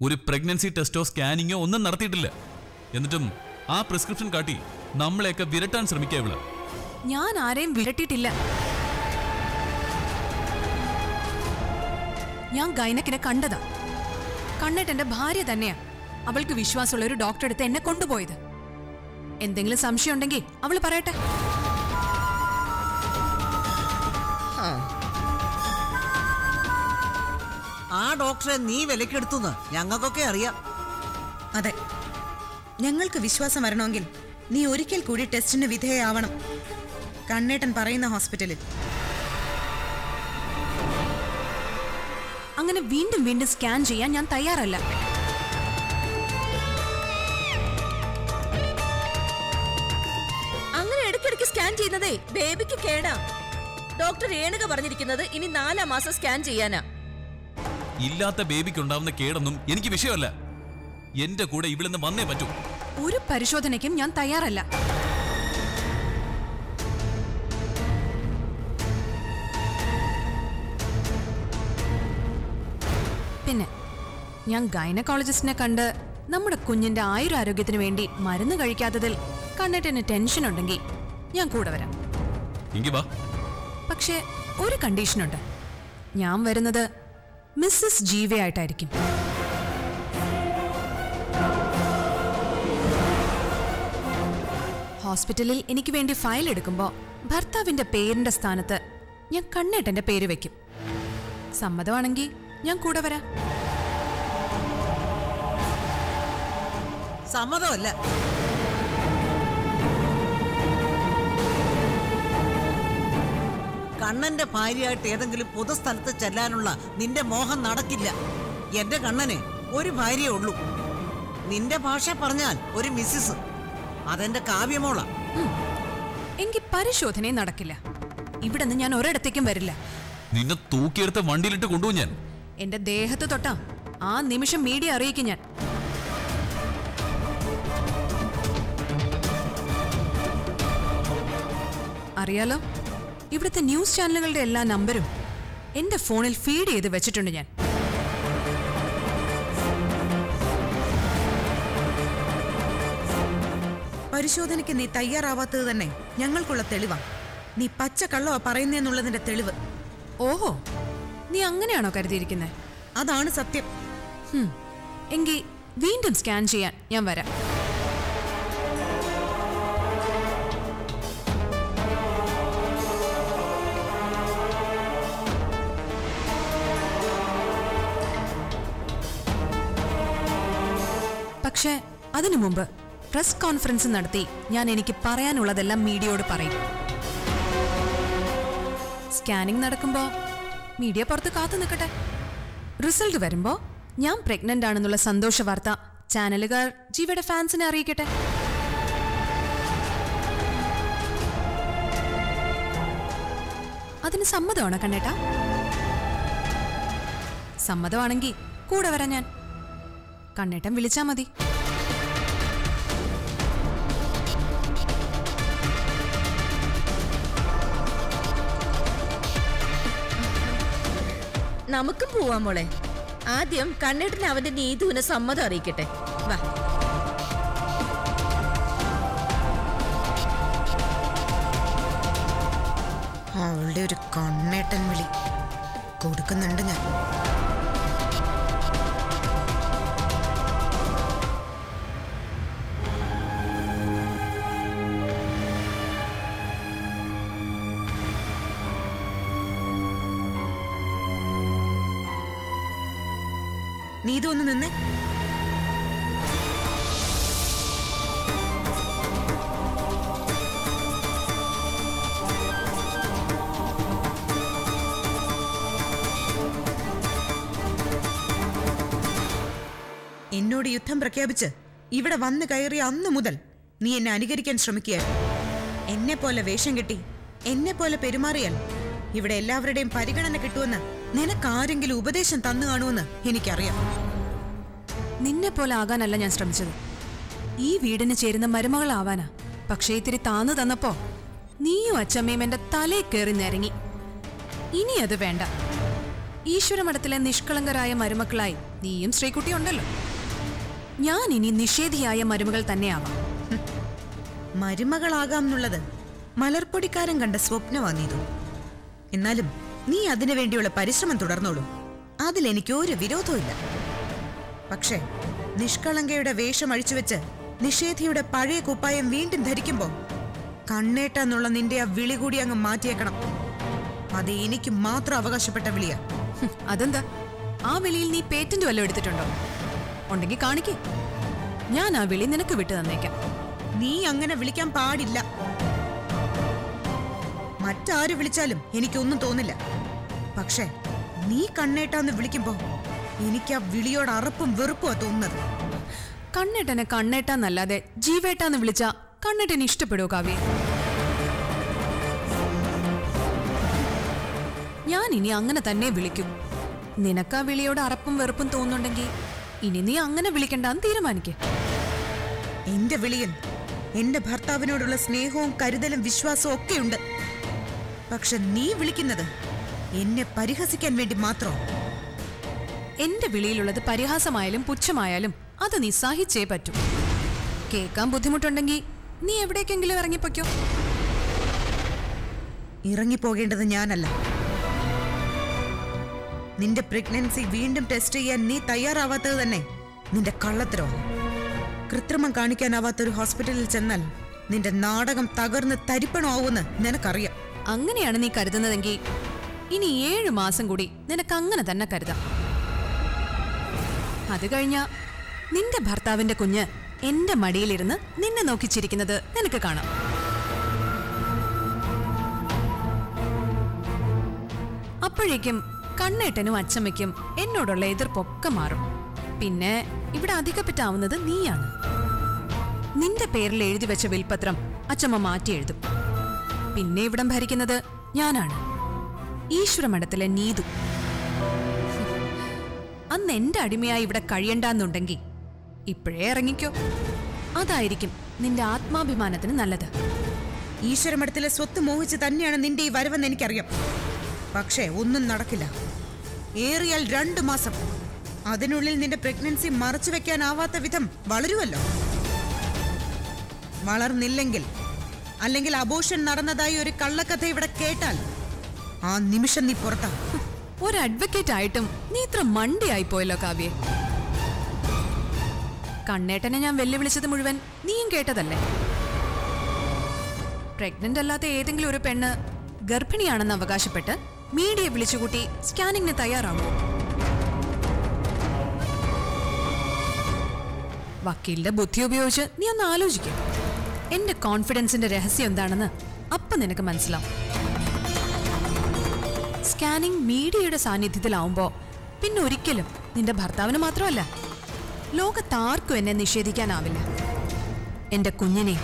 ഒരു പ്രഗ്നൻസി ടെസ്റ്റോ സ്കാനിങ്ങോ ഒന്നും നടത്തിയിട്ടില്ല. എന്നിട്ടും ആ പ്രിസ്ക്രിപ്ഷൻ കാട്ടി നമ്മളെയൊക്കെ വിരട്ടാൻ ശ്രമിക്കുക ഇവള്. ഞാൻ ആരെയും വിരട്ടിയിട്ടില്ല. ഞാൻ ഗൈനക്കിനെ കണ്ടതാ. കണ്ടിട്ട് എന്റെ ഭാര്യ തന്നെയാ അവൾക്ക് വിശ്വാസമുള്ള ഒരു ഡോക്ടറെ അടുത്ത് എന്നെ കൊണ്ടുപോയത്. എന്തെങ്കിലും സംശയം ഉണ്ടെങ്കിൽ അവള് പറയട്ടെ. ആ ഡോക്ടറെ നീ വിലക്കെടുത്തുന്ന് ഞങ്ങൾക്കൊക്കെ അറിയാം. അതെ, ഞങ്ങൾക്ക് വിശ്വാസം വരണമെങ്കിൽ നീ ഒരിക്കൽ കൂടി ടെസ്റ്റിന് വിധേയാവണം. കണ്ണേട്ടൻ പറയുന്ന ഹോസ്പിറ്റലിൽ. അങ്ങനെ വീണ്ടും വീണ്ടും സ്കാൻ ചെയ്യാൻ ഞാൻ തയ്യാറല്ല. അങ്ങനെ ഇടയ്ക്കിടയ്ക്ക് സ്കാൻ ചെയ്യുന്നതേ ബേബിക്ക് കേടാ. ഡോക്ടർ രേണുക പറഞ്ഞിരിക്കുന്നത് ഇനി 4 മാസം സ്കാൻ ചെയ്യാനാ. ഇല്ലാത്ത ബേബിക്ക് ഉണ്ടാവുന്ന കേടൊന്നും എനിക്ക് വിഷയമല്ല. എന്റെ കൂടെ ഇവിടുന്ന് വന്നേ പറ്റൂ. ഒരു പരിശോധനയ്ക്കും ഞാൻ തയ്യാറല്ല. പിന്നെ ഞാൻ ഗൈനക്കോളജിസ്റ്റിനെ കണ്ട് നമ്മുടെ കുഞ്ഞിന്റെ ആയുരാരോഗ്യത്തിന് വേണ്ടി മരുന്ന് കഴിക്കാത്തതിൽ കണ്ണേട്ടന് ടെൻഷൻ ഉണ്ടെങ്കിൽ ഞാൻ കൂടെ വരാം. പക്ഷേ ഒരു കണ്ടീഷനുണ്ട്. ഞാൻ വരുന്നത് മിസ്സസ് ജീവയായിട്ടായിരിക്കും. ഹോസ്പിറ്റലിൽ എനിക്ക് വേണ്ടി ഫയൽ എടുക്കുമ്പോൾ ഭർത്താവിന്റെ പേരിന്റെ സ്ഥാനത്ത് ഞാൻ കണ്ണേട്ടന്റെ പേര് വെക്കും. സമ്മതമാണെങ്കിൽ ഞാൻ കൂടെ വരാം. സമ്മതമല്ല. കണ്ണന്റെ ഭാര്യയായിട്ട് ഏതെങ്കിലും പൊതുസ്ഥലത്ത് ചെല്ലാനുള്ള നിന്റെ മോഹം നടക്കില്ല. എന്റെ കണ്ണന് ഒരു ഭാര്യയേ ഉള്ളൂ. നിന്റെ ഭാഷ പറഞ്ഞാൽ ഒരു മിസ്സിസ്. അതെന്റെ കാവ്യമോളാ. എങ്കിൽ പരിശോധനയും നടക്കില്ല. ഇവിടെ നിന്ന് ഞാൻ ഒരിടത്തേക്കും വരില്ല. നിന്നെ തൂക്കിയെടുത്ത വണ്ടിയിലിട്ട് കൊണ്ടുപോകും ഞാൻ. എന്റെ ദേഹത്ത് തൊട്ടാ ആ നിമിഷം മീഡിയ അറിയിക്കും ഞാൻ. അറിയാലോ, ഇവിടുത്തെ ന്യൂസ് ചാനലുകളുടെ എല്ലാ നമ്പരും എന്റെ ഫോണിൽ ഫീഡ് ചെയ്ത് വെച്ചിട്ടുണ്ട് ഞാൻ. പരിശോധനയ്ക്ക് നീ തയ്യാറാവാത്തത് തന്നെ ഞങ്ങൾക്കുള്ള തെളിവാ. നീ പച്ചക്കള്ളോ പറയുന്നേന്നുള്ളതിന്റെ തെളിവ്. ഓഹോ, നീ അങ്ങനെയാണോ കരുതിയിരിക്കുന്നത്? അതാണ് സത്യം. എങ്കിൽ വീണ്ടും സ്കാൻ ചെയ്യാൻ ഞാൻ വരാം. പക്ഷേ അതിനു മുമ്പ് പ്രസ് കോൺഫറൻസ് നടത്തി ഞാൻ എനിക്ക് പറയാനുള്ളതെല്ലാം മീഡിയയോട് പറയും. സ്കാനിംഗ് നടക്കുമ്പോൾ മീഡിയ പുറത്ത് കാത്തു നിൽക്കട്ടെ. റിസൾട്ട് വരുമ്പോൾ ഞാൻ പ്രഗ്നന്റ് ആണെന്നുള്ള സന്തോഷ വാർത്ത ചാനലുകാർ ജീവയുടെ ഫാൻസിനെ അറിയിക്കട്ടെ. അതിന് സമ്മതമാണോ കണ്ണേട്ടാ? സമ്മതമാണെങ്കിൽ കൂടെ വരാൻ ഞാൻ. കണ്ണേട്ടൻ വിളിച്ചാ മതി. നമുക്കും പോവാം മോളെ. ആദ്യം കണ്ണേട്ടന് അവന്റെ നീതുവിന് സമ്മതം അറിയിക്കട്ടെ. വാ. അവളുടെ ഒരു കണ്ണേട്ടൻ വിളി കൊടുക്കുന്നുണ്ട് ഞാൻ. നീതു ഒന്ന് നിന്നേ. എന്നോട് യുദ്ധം പ്രഖ്യാപിച്ച് ഇവിടെ വന്നു കയറിയ അന്നു മുതൽ നീ എന്നെ അനുകരിക്കാൻ ശ്രമിക്കുകയായിരുന്നു. എന്നെ പോലെ വേഷം കെട്ടി എന്നെ പോലെ പെരുമാറിയാൽ ഇവിടെ എല്ലാവരുടെയും പരിഗണന കിട്ടുമെന്ന് നിനക്കാരെങ്കിലും ഉപദേശം തന്നു കാണുമെന്ന് എനിക്കറിയാം. നിന്നെ പോലെ ആകാനല്ല ഞാൻ ശ്രമിച്ചത്. ഈ വീടിന് ചേരുന്ന മരുമകളാവാനാ. പക്ഷേ ഇത്തിരി താന്നു തന്നപ്പോ നീയും അച്ചമ്മയും എന്റെ തലയിൽ കയറി നിരങ്ങി. ഇനി അത് വേണ്ട. ഈശ്വരമഠത്തിലെ നിഷ്കളങ്കരായ മരുമക്കളായി നീയും ശ്രീകുട്ടിയും ഉണ്ടല്ലോ. ഞാൻ ഇനി നിഷേധിയായ മരുമകൾ തന്നെയാവാം. മരുമകളാകാം എന്നുള്ളത് മലർപ്പൊടിക്കാരൻ കണ്ട സ്വപ്നമാണീതു. എന്നാലും നീ അതിനു വേണ്ടിയുള്ള പരിശ്രമം തുടർന്നോളൂ. അതിലെനിക്ക് ഒരു വിരോധമില്ല. പക്ഷേ നിഷ്കളങ്കയുടെ വേഷം അഴിച്ചുവെച്ച് നിഷേധിയുടെ പഴയ കുപ്പായം വീണ്ടും ധരിക്കുമ്പോ കണ്ണേട്ട എന്നുള്ള നിന്റെ ആ വിളി കൂടി അങ്ങ് മാറ്റിയേക്കണം. അത് എനിക്ക് മാത്രം അവകാശപ്പെട്ട വിളിയാ. അതെന്താ? ആ വിളിയിൽ നീ പേറ്റന്റ് വല്ലതും എടുത്തിട്ടുണ്ടോ? ഉണ്ടെങ്കിൽ കാണിക്കേ. ഞാൻ ആ വിളി നിനക്ക് വിട്ടു തന്നേക്കാം. നീ അങ്ങനെ വിളിക്കാൻ പാടില്ല. മറ്റാര് വിളിച്ചാലും എനിക്കൊന്നും തോന്നില്ല. പക്ഷേ നീ കണ്ണേട്ടാന്ന് വിളിക്കുമ്പോ എനിക്ക് ആ വിളിയോട് അറപ്പും വെറുപ്പുമാ തോന്നുന്നത്. കണ്ണേട്ടനെ കണ്ണേട്ടാന്നല്ലാതെ ജീവേട്ടാന്ന് വിളിച്ചാ കണ്ണേട്ടന് ഇഷ്ടപ്പെടുവോ കാവ്യ? ഞാൻ ഇനി അങ്ങനെ തന്നെ വിളിക്കും. നിനക്ക് ആ വിളിയോട് അറപ്പും വെറുപ്പും തോന്നുന്നുണ്ടെങ്കിൽ ഇനി നീ അങ്ങനെ വിളിക്കണ്ടെന്ന് തീരുമാനിക്കേ. എന്റെ വിളിയിൽ എന്റെ ഭർത്താവിനോടുള്ള സ്നേഹവും കരുതലും വിശ്വാസവും ഒക്കെയുണ്ട്. പക്ഷെ നീ വിളിക്കുന്നത് എന്നെ പരിഹസിക്കാൻ വേണ്ടി മാത്രം. എന്റെ വിളിയിലുള്ളത് പരിഹാസമായാലും പുച്ഛമായാലും അത് നീ സഹിച്ചേ പറ്റൂ. കേൾക്കാൻ ബുദ്ധിമുട്ടുണ്ടെങ്കിൽ നീ എവിടേക്കെങ്കിലും ഇറങ്ങിപ്പോയ്ക്കോ. ഇറങ്ങിപ്പോകേണ്ടത് ഞാനല്ല. നിന്റെ പ്രഗ്നൻസി വീണ്ടും ടെസ്റ്റ് ചെയ്യാൻ നീ തയ്യാറാവാത്തത് തന്നെ നിന്റെ കള്ളത്തരോ. കൃത്രിമം കാണിക്കാനാവാത്തൊരു ഹോസ്പിറ്റലിൽ ചെന്നാൽ നിന്റെ നാടകം തകർന്ന് തരിപ്പണമാവുമെന്ന് നിനക്കറിയാം. അങ്ങനെയാണ് നീ കരുതുന്നതെങ്കിൽ ഇനി 7 മാസം കൂടി നിനക്ക് അങ്ങനെ തന്നെ കരുതാം. അത് കഴിഞ്ഞ നിന്റെ ഭർത്താവിന്റെ കുഞ്ഞ് എന്റെ മടിയിലിരുന്ന് നിന്നെ നോക്കിച്ചിരിക്കുന്നത് നിനക്ക് കാണാം. അപ്പോഴേക്കും കണ്ണേട്ടനും അച്ചമ്മയ്ക്കും എന്നോടുള്ള എതിർപ്പൊക്കെ മാറും. പിന്നെ ഇവിടെ അധികപ്പറ്റാവുന്നത് നീയാണ്. നിന്റെ പേരിൽ എഴുതി വെച്ച വിൽപത്രം അച്ചമ്മ മാറ്റി എഴുതും. പിന്നെ ഇവിടം ഭരിക്കുന്നത് ഞാനാണ്, ഈശ്വരമഠത്തിലെ നീതു. അന്ന് എന്റെ അടിമയായി ഇവിടെ കഴിയണ്ടെന്നുണ്ടെങ്കിൽ ഇപ്പോഴേ ഇറങ്ങിക്കോ. അതായിരിക്കും നിന്റെ ആത്മാഭിമാനത്തിന് നല്ലത്. ഈശ്വരമഠത്തിലെ സ്വത്ത് മോഹിച്ച് തന്നെയാണ് നിന്റെ ഈ വരവെന്ന് എനിക്കറിയാം. പക്ഷേ ഒന്നും നടക്കില്ല. ഏറിയാൽ 2 മാസം. അതിനുള്ളിൽ നിന്റെ പ്രഗ്നൻസി മറച്ചു വെക്കാനാവാത്ത വിധം വളരുമല്ലോ. വളർന്നില്ലെങ്കിൽ, അല്ലെങ്കിൽ അബോർഷൻ നടന്നതായി ഒരു കള്ളക്കഥ ഇവിടെ കേട്ടാൽ ആ നിമിഷം നീ പുറത്താ. ഒരു അഡ്വക്കേറ്റ് ആയിട്ടും നീ ഇത്ര മണ്ടിയായി പോയല്ലോ കാവ്യെ. കണ്ണേട്ടനെ ഞാൻ വെല്ലുവിളിച്ചത് മുഴുവൻ നീയും കേട്ടതല്ലേ? പ്രഗ്നന്റ് അല്ലാത്ത ഏതെങ്കിലും ഒരു പെണ്ണ് ഗർഭിണിയാണെന്ന് അവകാശപ്പെട്ട് മീഡിയ വിളിച്ചുകൂട്ടി സ്കാനിങ്ങിന് തയ്യാറാവോ? വക്കീലിന്റെ ബുദ്ധി ഉപയോഗിച്ച് നീ ഒന്ന് ആലോചിക്കും. എന്റെ കോൺഫിഡൻസിന്റെ രഹസ്യം എന്താണെന്ന് അപ്പൊ നിനക്ക് മനസ്സിലാവും. സ്കാനിങ് മീഡിയയുടെ സാന്നിധ്യത്തിലാവുമ്പോ പിന്നെ ഒരിക്കലും നിന്റെ ഭർത്താവിന് മാത്രമല്ല, ലോകത്താർക്കും എന്നെ നിഷേധിക്കാനാവില്ല. എന്റെ കുഞ്ഞിനെ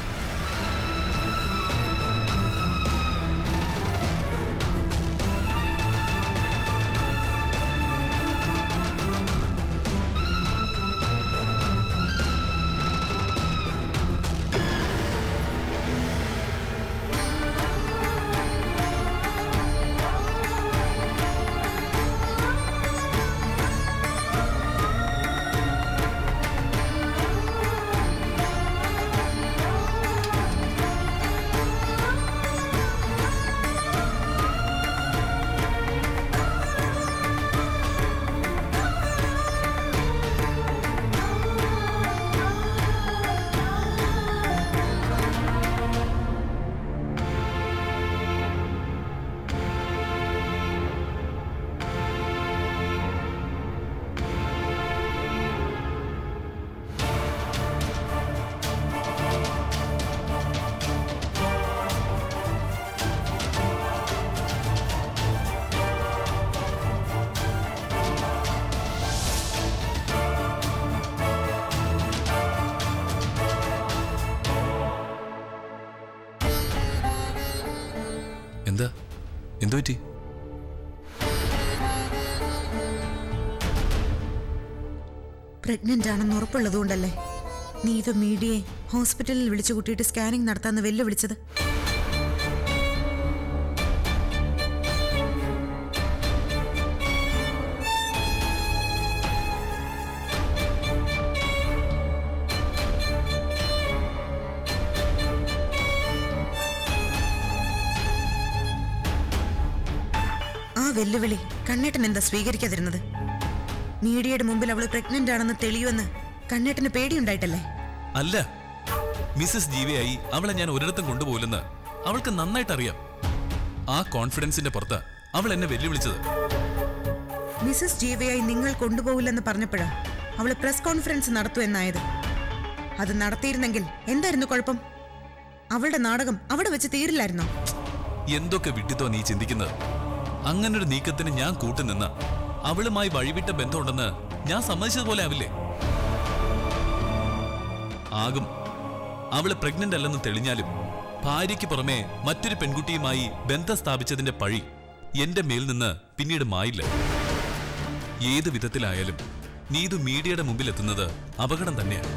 എന്തു പറ്റി? പ്രഗ്നന്റ് ആണെന്ന് ഉറപ്പുള്ളതുകൊണ്ടല്ലേ നീ ഇത് മീഡിയയെ ഹോസ്പിറ്റലിൽ വിളിച്ചു കൂട്ടിയിട്ട് സ്കാനിങ് നടത്താന്ന് വെല്ലുവിളിച്ചത്? വെല്ലുവിളി കണ്ണേട്ടൻ എന്താ സ്വീകരിക്കാതിരുന്നത്? മീഡിയയുടെ മുമ്പിൽ അവള് പ്രഗ്നന്റ് ആണെന്ന് തെളിയുമെന്ന് കണ്ണേട്ടന് പേടിയുണ്ടായിട്ടല്ലേ? അല്ല, മിസ്സസ് ജീവയായി അവളെ ഞാൻ ഒരിടത്തും കൊണ്ടുപോകില്ലെന്ന് അവൾക്ക് നന്നായിട്ട് അറിയാം. ആ കോൺഫിഡൻസിന്റെ പുറത്ത് അവൾ എന്നെ വെല്ലുവിളിച്ചത്. മിസ്സസ് ജീവയായി നിങ്ങൾ കൊണ്ടുപോകില്ലെന്ന് പറഞ്ഞപ്പോഴാ അവള് പ്രസ് കോൺഫറൻസ് നടത്തു എന്നായത്. അത് നടത്തിയിരുന്നെങ്കിൽ എന്തായിരുന്നു കുഴപ്പം? അവളുടെ നാടകം അവിടെ വെച്ച് തീരില്ലായിരുന്നോ? എന്തൊക്കെ വിട്ടിത്തോ നീ ചിന്തിക്കുന്നത്? അങ്ങനൊരു നീക്കത്തിന് ഞാൻ കൂട്ടുനിന്ന അവളുമായി വഴിവിട്ട ബന്ധമുണ്ടെന്ന് ഞാൻ സമ്മതിച്ചതുപോലെ ആവില്ലേ? ആകും. അവള് പ്രഗ്നന്റ് അല്ലെന്ന് തെളിഞ്ഞാലും ഭാര്യയ്ക്ക് പുറമെ മറ്റൊരു പെൺകുട്ടിയുമായി ബന്ധം സ്ഥാപിച്ചതിന്റെ പഴി എന്റെ മേൽ നിന്ന് പിന്നീട് മായില്ല. ഏത് വിധത്തിലായാലും നീതു മീഡിയയുടെ മുമ്പിൽ എത്തുന്നത് അപകടം തന്നെയാണ്.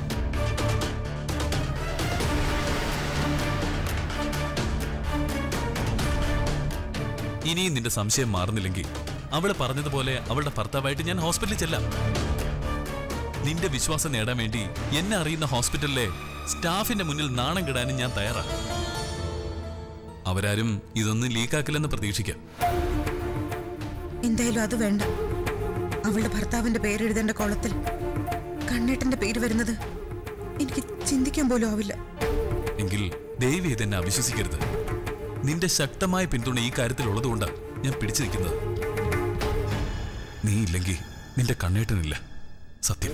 ഇനിയും നിന്റെ സംശയം മാറുന്നില്ലെങ്കിൽ അവള് പറഞ്ഞതുപോലെ അവളുടെ ഭർത്താവായിട്ട് ഞാൻ ഹോസ്പിറ്റലിൽ ചെല്ലാം. നിന്റെ വിശ്വാസം നേടാൻ വേണ്ടി എന്നെ അറിയുന്ന ഹോസ്പിറ്റലിലെ സ്റ്റാഫിന്റെ മുന്നിൽ നാണം കെടാനും ഞാൻ തയ്യാറാണ്. അവരാരും ഇതൊന്നും ലീക്കാക്കില്ലെന്ന് പ്രതീക്ഷിക്കാം. എന്തായാലും അത് വേണ്ട. അവളുടെ ഭർത്താവിന്റെ പേരെഴുതേണ്ട കോളത്തിൽ കണ്ണേട്ടന്റെ പേര് വരുന്നത് എനിക്ക് ചിന്തിക്കാൻ പോലും ആവില്ല. എങ്കിൽ ദയവ് ഇതെന്നെ അവിശ്വസിക്കരുത്. നിന്റെ ശക്തമായ പിന്തുണ ഈ കാര്യത്തിൽ ഉള്ളതുകൊണ്ടാണ് ഞാൻ പിടിച്ചു നിൽക്കുന്നത്. നീ ഇല്ലെങ്കിൽ നിന്റെ കണ്ണേട്ടനില്ല. സത്യം.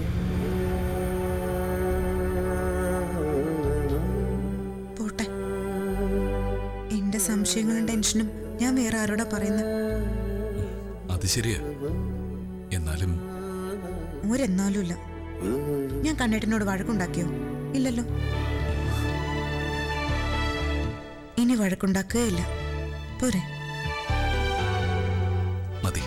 പോട്ടെ, എന്റെ സംശയങ്ങളും ടെൻഷനും ഞാൻ വേറെ ആരോടാ പറയുന്നത്? അത് ശരിയാ. എന്നാലും ഒരെന്നാലും ഇല്ല. ഞാൻ കണ്ണേട്ടനോട് വഴക്കുണ്ടാക്കിയോ? ഇല്ലല്ലോ. ഇനി വഴക്കുണ്ടാക്കുകയില്ല. പോരെ? മതി.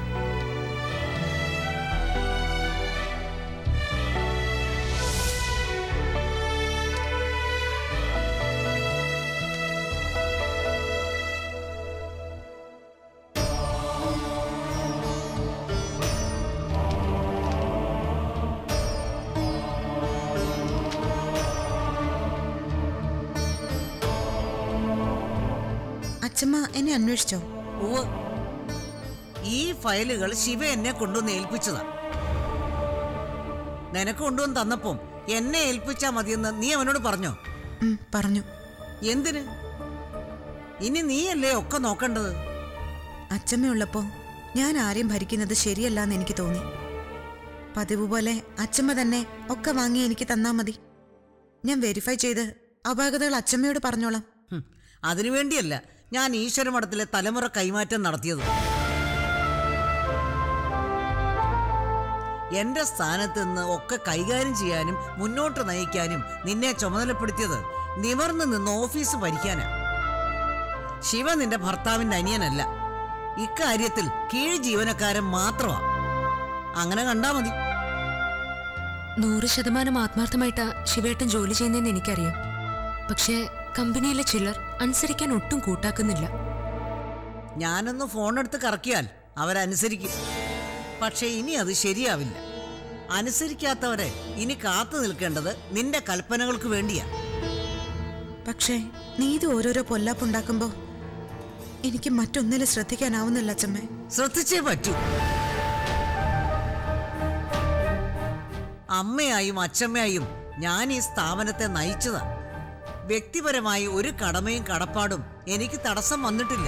അച്ഛമ്മ എന്നെ അന്വേഷിച്ചോ? ഉവ്വ്. ഈ ഫയലുകൾ ശിവ എന്നെ കൊണ്ടുവന്ന് ഏൽപ്പിച്ചതാ. നിനക്ക് കൊണ്ടുവന്ന് തന്നപ്പം എന്നെ ഏൽപ്പിച്ചാ മതിയെന്ന് നീ അവനോട് പറഞ്ഞോ? പറഞ്ഞു. എന്തിന്? ഇനി നീയല്ലേ ഒക്കെ നോക്കേണ്ടത്. അച്ഛമ്മയുള്ളപ്പോ ഞാൻ ആരെയും ഭരിക്കുന്നത് ശരിയല്ല എന്ന് എനിക്ക് തോന്നി. പതിവ് പോലെ അച്ഛമ്മ തന്നെ ഒക്കെ വാങ്ങി എനിക്ക് തന്നാ മതി. ഞാൻ വെരിഫൈ ചെയ്ത് അപാകതകൾ അച്ഛമ്മയോട് പറഞ്ഞോളാം. അതിനുവേണ്ടിയല്ല ഞാൻ ഈശ്വരമഠത്തിലെ തലമുറ കൈമാറ്റം നടത്തിയത്. എന്റെ സ്ഥാനത്ത് നിന്ന് ഒക്കെ കൈകാര്യം ചെയ്യാനും മുന്നോട്ട് നയിക്കാനും നിന്നെ ചുമതലപ്പെടുത്തിയത് നിവർന്നു നിന്ന് ഓഫീസ് ഭരിക്കാനാ. ശിവ നിന്റെ ഭർത്താവിന്റെ അനിയനല്ല. ഇക്കാര്യത്തിൽ കീഴ് ജീവനക്കാരൻ മാത്രമാ. അങ്ങനെ കണ്ടാ മതി. 100% ആത്മാർത്ഥമായിട്ടാ ശിവേട്ടൻ ജോലി ചെയ്യുന്നതെന്ന് എനിക്കറിയാം. പക്ഷേ കമ്പനിയിലെ ചിലർ അനുസരിക്കാൻ ഒട്ടും കൂട്ടാക്കുന്നില്ല. ഞാനൊന്ന് ഫോണെടുത്ത് കറക്കിയാൽ അവരനുസരിക്കും. പക്ഷെ ഇനി അത് ശരിയാവില്ല. അനുസരിക്കാത്തവരെ ഇനി കാത്തു നിൽക്കേണ്ടത് നിന്റെ കൽപ്പനകൾക്ക് വേണ്ടിയാ. പക്ഷേ നീ ഇത് ഓരോരോ പൊല്ലാപ്പുണ്ടാക്കുമ്പോ എനിക്ക് മറ്റൊന്നിലും ശ്രദ്ധിക്കാനാവുന്നില്ല അച്ഛമ്മേ. ശ്രദ്ധിച്ചേ പറ്റൂ. അമ്മയായും അച്ഛമ്മയായും ഞാൻ ഈ സ്ഥാപനത്തെ നയിച്ചതാ. വ്യക്തിപരമായി ഒരു കടമയും കടപ്പാടും എനിക്ക് തടസ്സം വന്നിട്ടില്ല.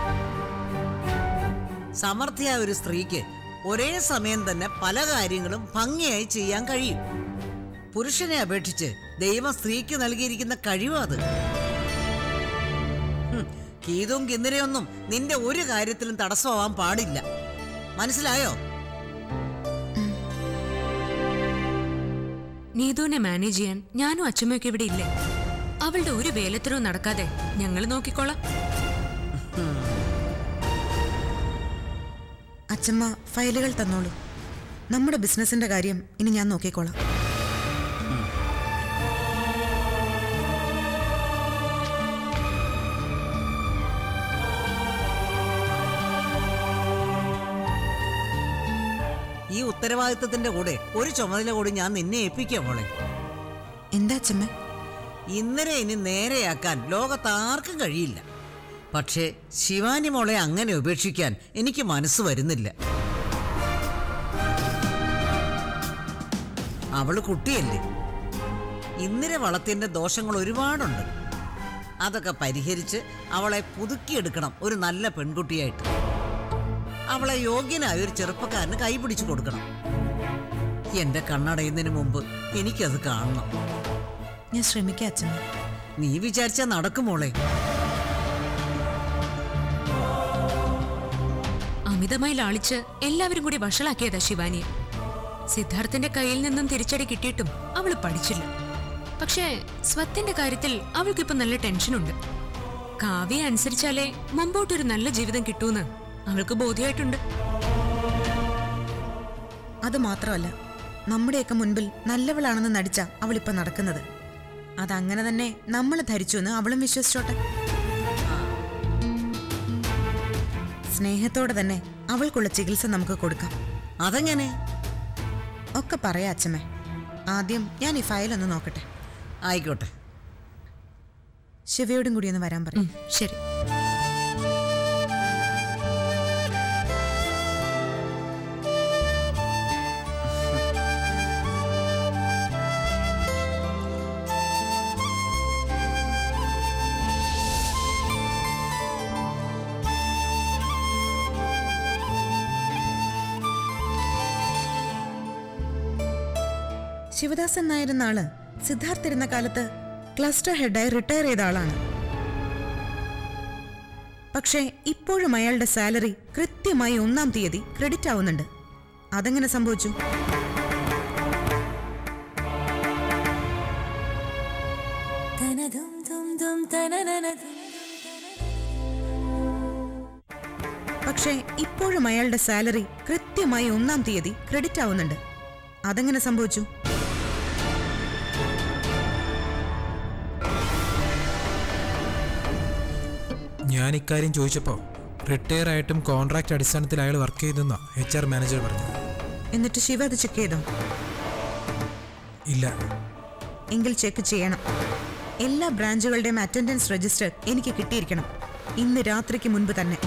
സമർത്ഥയായ ഒരു സ്ത്രീക്ക് ഒരേ സമയം തന്നെ പല കാര്യങ്ങളും ഭംഗിയായി ചെയ്യാൻ കഴിയും. പുരുഷനെ അപേക്ഷിച്ച് ദൈവം സ്ത്രീക്ക് നൽകിയിരിക്കുന്ന കഴിവാ അത്. കീതും കിന്നിരയൊന്നും നിന്റെ ഒരു കാര്യത്തിലും തടസ്സമാവാൻ പാടില്ല. മനസ്സിലായോ? നീതുവിനെ മാനേജ് ചെയ്യാൻ ഞാനും അച്ഛമ്മയൊക്കെ ഇവിടെ ഇല്ലേ? അവളുടെ ഒരു വേലത്തരവും നടക്കാതെ ഞങ്ങൾ നോക്കിക്കോളാം. അച്ഛമ്മ ഫയലുകൾ തന്നോളൂ. നമ്മുടെ ബിസിനസിന്റെ കാര്യം ഇനി ഞാൻ നോക്കിക്കോളാം. ഈ ഉത്തരവാദിത്തത്തിന്റെ കൂടെ ഒരു ചുമതല കൂടി ഞാൻ നിന്നെ ഏൽപ്പിക്കാം മോളെ. എന്താ അച്ഛമ്മ? ഇന്നലെ ഇനി നേരെയാക്കാൻ ലോകത്താർക്കും കഴിയില്ല. പക്ഷേ ശിവാനി മോളെ അങ്ങനെ ഉപേക്ഷിക്കാൻ എനിക്ക് മനസ്സ് വരുന്നില്ല. അവള് കുട്ടിയല്ലേ. ഇന്ദിര വളത്തിന്റെ ദോഷങ്ങൾ ഒരുപാടുണ്ട്. അതൊക്കെ പരിഹരിച്ച് അവളെ പുതുക്കിയെടുക്കണം ഒരു നല്ല പെൺകുട്ടിയായിട്ട്. അവളെ യോഗ്യനായ ഒരു ചെറുപ്പക്കാരന് കൈപിടിച്ചു കൊടുക്കണം. എന്റെ കണ്ണടയുന്നതിന് മുമ്പ് എനിക്കത് കാണണം. ഞാൻ ശ്രമിക്കാം അച്ഛമ്മ. നീ വിചാരിച്ചാ നടക്കുമോളെ. അമിതമായി ലാളിച്ച് എല്ലാവരും കൂടി വഷളാക്കിയതാ ശിവാനിയെ. സിദ്ധാർത്ഥന്റെ കയ്യിൽ നിന്നും തിരിച്ചടി കിട്ടിയിട്ടും അവള് പഠിച്ചില്ല. പക്ഷേ സ്വത്തിന്റെ കാര്യത്തിൽ അവൾക്കിപ്പോ നല്ല ടെൻഷനുണ്ട്. കാവ്യ അനുസരിച്ചാലേ മുമ്പോട്ടൊരു നല്ല ജീവിതം കിട്ടൂന്ന് അവൾക്ക് ബോധ്യമായിട്ടുണ്ട്. അത് മാത്രമല്ല, നമ്മുടെയൊക്കെ മുൻപിൽ നല്ലവളാണെന്ന് നടിച്ച അവളിപ്പോ നടക്കുന്നത്. അതങ്ങനെ തന്നെ നമ്മൾ ധരിച്ചു എന്ന് അവളും വിശ്വസിച്ചോട്ടെ. സ്നേഹത്തോടെ തന്നെ അവൾക്കുള്ള ചികിത്സ നമുക്ക് കൊടുക്കാം. അതെങ്ങനെ? ഒക്കെ പറയാ അച്ഛമ്മേ. ആദ്യം ഞാൻ ഈ ഫയലൊന്ന് നോക്കട്ടെ. ആയിക്കോട്ടെ. ശിവയോടും കൂടി ഒന്ന് വരാൻ പറയും. ശരി. ശിവദാസൻ നായർ എന്ന ആള് സിദ്ധാർത്ഥ ഇരുന്ന കാലത്ത് ക്ലസ്റ്റർ ഹെഡായി റിട്ടയർ ചെയ്ത ആളാണ്. പക്ഷേ ഇപ്പോഴും അയാളുടെ സാലറി കൃത്യമായി 1-ാം തീയതി ക്രെഡിറ്റ് ആവുന്നുണ്ട്. അതെങ്ങനെ സംഭവിച്ചു? പക്ഷേ ഇപ്പോഴും അയാളുടെ സാലറി കൃത്യമായി 1-ാം തീയതി ക്രെഡിറ്റ് ആവുന്നുണ്ട്. അതെങ്ങനെ സംഭവിച്ചു? ഞാൻ ഇക്കാര്യം ചോദിച്ചപ്പോൾ റിട്ടയർ ആയിട്ടും കോൺട്രാക്ട് അടിസ്ഥാനത്തിൽ അയാൾ വർക്ക് ചെയ്തെന്ന HR മാനേജർ പറഞ്ഞു. എന്നിട്ട് ശിവ അത് ചെക്ക് ചെയ്തോ? ഇല്ല. എങ്കിൽ ചെക്ക് ചെയ്യണം. എല്ലാ ബ്രാഞ്ചുകളുടെയും അറ്റൻഡൻസ് രജിസ്റ്റർ എനിക്ക് കിട്ടിയിരിക്കണം, ഇന്ന് രാത്രിക്ക് മുൻപ് തന്നെ.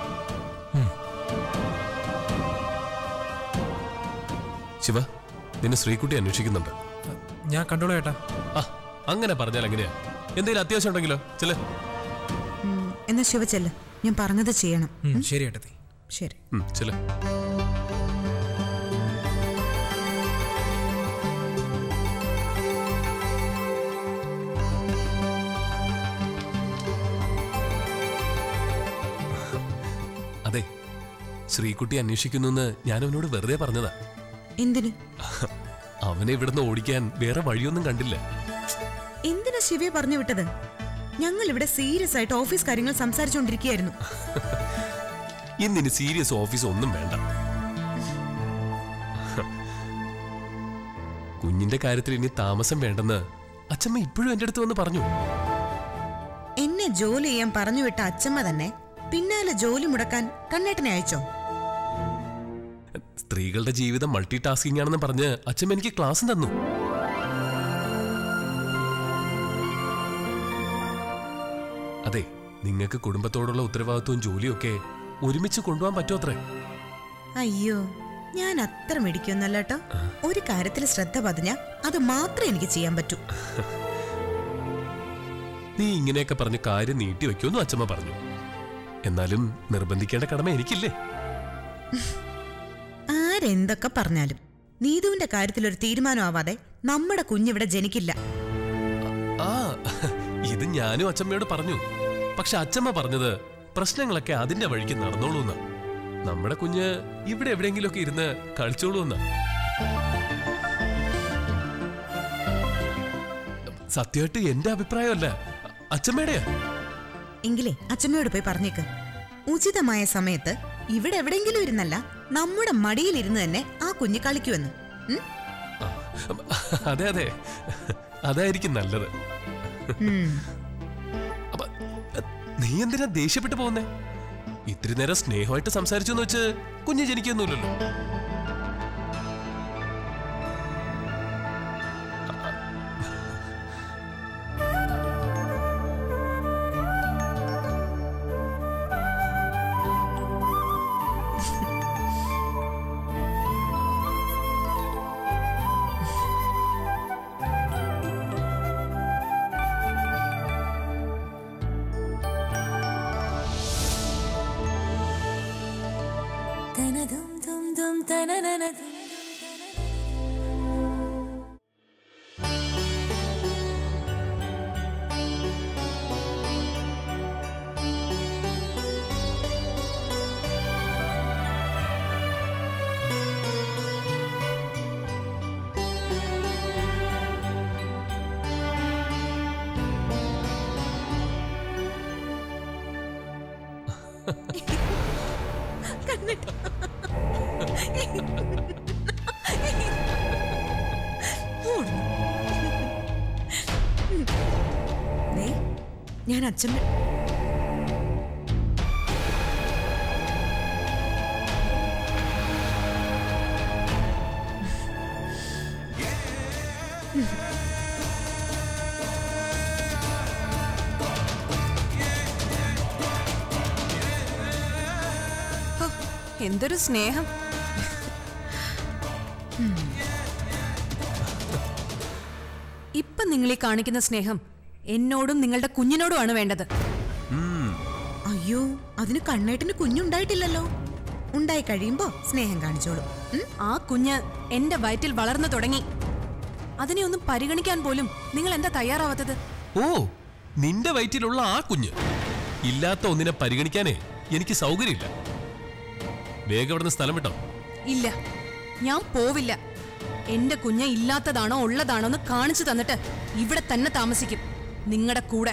ശിവ, നിന്നെ ശ്രീകുട്ടി അന്വേഷിക്കുന്നുണ്ട്. ഞാൻ കണ്ടോളൂ ഏട്ടാ. അങ്ങനെ പറഞ്ഞാൽ എങ്ങനെയാ? എന്തെങ്കിലും അത്യാവശ്യം ഉണ്ടെങ്കിലോ? ചെല്. എന്നാ ശിവ ചെല്ല്, ഞാൻ പറഞ്ഞത് ചെയ്യണം. ശരി ഏട്ടത്തി. ശരി. ചെല്. അതെ, ശ്രീകുട്ടി അന്വേഷിക്കുന്നു ഞാൻ അവനോട് വെറുതെ പറഞ്ഞതാ. എന്തിന്? അവനെ ഇവിടുന്ന് ഓടിക്കാൻ വേറെ വഴിയൊന്നും കണ്ടില്ല. എന്തിനാ ശിവയെ പറഞ്ഞു വിട്ടത്? ഞങ്ങൾ ഇവിടെ സീരിയസ് ആയിട്ട് ഓഫീസ് കാര്യങ്ങൾ സംസാരിച്ചുകൊണ്ടിരിക്കുകയായിരുന്നു. ഇന്നിനി സീരിയസ് ഓഫീസ് ഒന്നും വേണ്ട. കുഞ്ഞിന്റെ കാര്യത്തിൽ ഇനി താമസം വേണ്ടെന്ന് അച്ഛമ്മ ഇപ്പോഴും എന്റെ അടുത്ത് വന്ന് പറഞ്ഞു. എന്നെ ജോലി ചെയ്യാൻ പറഞ്ഞു വിട്ട അച്ഛമ്മ തന്നെ പിന്നാലെ ജോലി മുടക്കാൻ കണ്ണേട്ടനെ അയച്ചോ? സ്ത്രീകളുടെ ജീവിതം മൾട്ടി ടാസ്കിംഗ് ആണെന്ന് പറഞ്ഞ് അച്ഛമ്മ എനിക്ക് ക്ലാസ് തന്നു. അതെ, നിങ്ങൾക്ക് കുടുംബത്തോടുള്ള ഉത്തരവാദിത്വവും ജോലിയൊക്കെ ഒരുമിച്ച് കൊണ്ടുപോകാൻ പറ്റുമത്രേ. അയ്യോ, ഞാൻ അത്ര മിടിക്കൊന്നല്ല കേട്ടോ. ഒരു കാര്യത്തിൽ ശ്രദ്ധ പതിഞ്ഞ അത് മാത്രമേ എനിക്ക് ചെയ്യാൻ പറ്റൂ. നീ ഇങ്ങനെയൊക്കെ പറഞ്ഞ് കാര്യം നീട്ടി വെക്കുമെന്നും അച്ഛമ്മ പറഞ്ഞു. എന്നാലും നിർബന്ധിക്കേണ്ട കടമ എനിക്കില്ലേ? ആരെന്തൊക്കെ പറഞ്ഞാലും നീതുവിന്റെ കാര്യത്തിൽ ഒരു തീരുമാനം ആവാതെ നമ്മുടെ കുഞ്ഞിവിടെ ജനിക്കില്ല. ഇത് ഞാനും അച്ഛമ്മയോട് പറഞ്ഞു. പക്ഷെ അച്ഛമ്മ പറഞ്ഞത് പ്രശ്നങ്ങളൊക്കെ അതിന്റെ വഴിക്ക് നടന്നോളൂന്ന. നമ്മുടെ കുഞ്ഞ് ഇവിടെ എവിടെയെങ്കിലുമൊക്കെ ഇരുന്ന് കളിച്ചോളൂന്ന. സത്യമായിട്ട് എന്റെ അഭിപ്രായമല്ല, അച്ഛമ്മയുടെയാ. എങ്കിലേ അച്ഛമ്മയോട് പോയി പറഞ്ഞേക്ക്, ഉചിതമായ സമയത്ത് ഇവിടെ എവിടെയെങ്കിലും ഇരുന്നല്ല നമ്മുടെ മടിയിലിരുന്ന് തന്നെ ആ കുഞ്ഞ് കളിക്കുമെന്ന്. അതെ അതെ, അതായിരിക്കും നല്ലത്. അപ്പൊ നീ എന്തിനാ ദേഷ്യപ്പെട്ടു പോകുന്നേ? ഇത്തിരി നേരം സ്നേഹമായിട്ട് സംസാരിച്ചു എന്ന് വെച്ച് കുഞ്ഞ് ജനിക്കൊന്നുമില്ലല്ലോ. ഞാൻ അച്ഛൻ എന്തൊരു സ്നേഹം. ഇപ്പൊ നിങ്ങൾ ഈ കാണിക്കുന്ന സ്നേഹം എന്നോടും നിങ്ങളുടെ കുഞ്ഞിനോടുമാണ് വേണ്ടത്. അയ്യോ, അതിന് കണ്ണേട്ടിന് കുഞ്ഞുണ്ടായിട്ടില്ലല്ലോ. ഉണ്ടായി കഴിയുമ്പോ സ്നേഹം കാണിച്ചോളൂ. ആ കുഞ്ഞ് എന്റെ വയറ്റിൽ വളർന്നു തുടങ്ങി. അതിനെ ഒന്നും പരിഗണിക്കാൻ പോലും നിങ്ങൾ എന്താ തയ്യാറാവാത്തത്? ഓ, നിന്റെ വയറ്റിലുള്ള ആ കുഞ്ഞ്. ഇല്ലാത്ത ഒന്നിനെ പരിഗണിക്കാനേ എനിക്ക് സൗകര്യമില്ല. വേഗം ഇവിടുന്ന് സ്ഥലം വിട്ടോ. ഇല്ല, ഞാൻ പോവില്ല. എന്റെ കുഞ്ഞ് ഇല്ലാത്തതാണോ ഉള്ളതാണോ എന്ന് കാണിച്ചു തന്നിട്ട് ഇവിടെ തന്നെ താമസിക്കും, നിങ്ങളുടെ കൂടെ.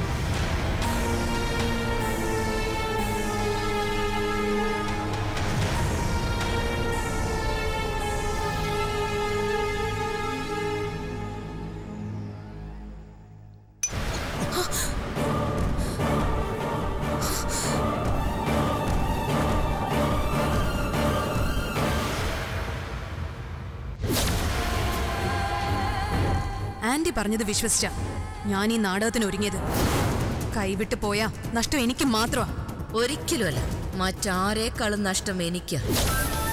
ആന്റി പറഞ്ഞത് വിശ്വസിച്ച ഞാൻ ഈ നാടകത്തിന് ഒരുങ്ങിയത്. കൈവിട്ട് പോയാ നഷ്ടം എനിക്ക് മാത്രമാ. ഒരിക്കലുമല്ല, മറ്റാരേക്കാളും നഷ്ടം എനിക്കാ.